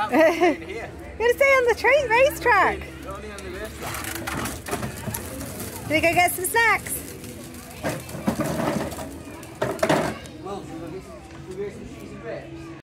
out here. You're going to stay on the racetrack. Only on the racetrack. Did we go get some snacks?